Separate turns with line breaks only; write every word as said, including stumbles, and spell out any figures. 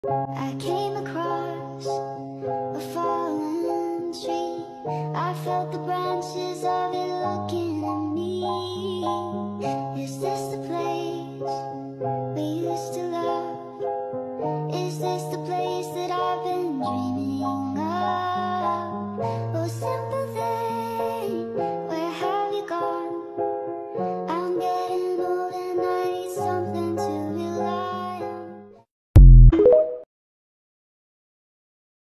I came across a fallen tree. I felt the branches of